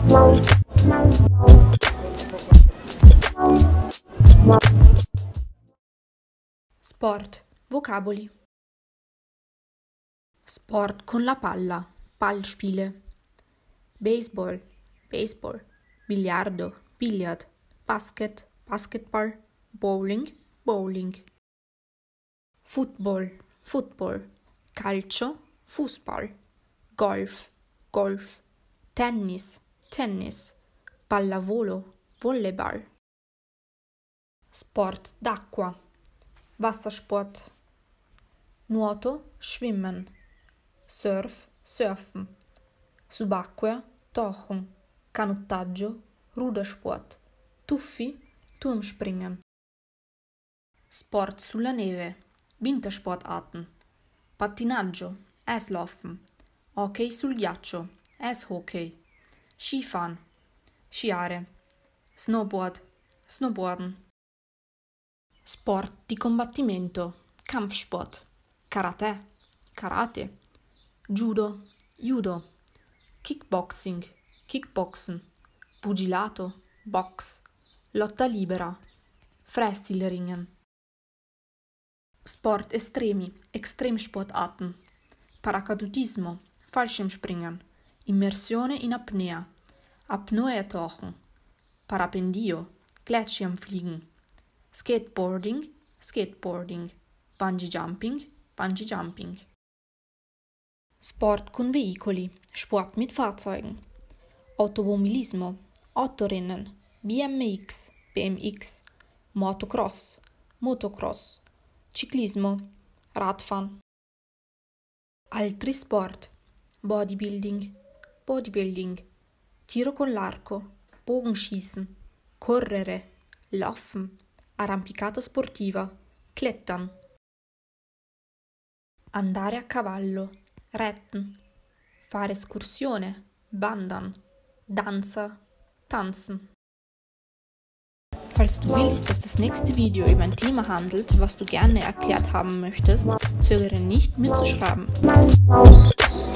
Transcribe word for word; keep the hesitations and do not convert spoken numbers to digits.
Sport, vocaboli. Sport con la palla, Ballspiele. Baseball, Baseball. Biliardo, Billard. Basket, Basketball. Bowling, Bowling. Football, Football. Calcio, Fußball. Golf, Golf. Tennis, Tennis. Pallavolo, Volleyball. Sport d'acqua, Wassersport. Nuoto, Schwimmen. Surf, Surfen. Subacquea, Tauchen. Canottaggio, Rudersport. Tuffi, Turmspringen. Sport sulla neve, Wintersportarten. Pattinaggio, Eislaufen. Hockey sul ghiaccio, Eishockey. Skifahren, Sciare. Snowboard, Snowboarden. Sport di combattimento, Kampfsport. Karate, Karate. Judo, Judo. Kickboxing, Kickboxen. Pugilato, Box. Lotta libera, Freistilringen. Sport estremi, Extremsportarten. Paracadutismo, Fallschirmspringen. Immersione in apnea, Apnoe-Tauchen. Parapendio, Gleitschirmfliegen. Skateboarding, Skateboarding. Bungee Jumping, Bungee Jumping. Sport con veicoli, Sport mit Fahrzeugen. Automobilismo, Autorennen. B M X, B M X. Motocross, Motocross. Ciclismo, Radfahren. Altri sport, Bodybuilding, Bodybuilding. Tiro con l'arco, Bogenschießen. Correre, Laufen. Arrampicata sportiva, Klettern. Andare a cavallo, Reiten. Fare escursione, Wandern. Danza, Tanzen. Falls du willst, dass das nächste Video über ein Thema handelt, was du gerne erklärt haben möchtest, zögere nicht mitzuschreiben.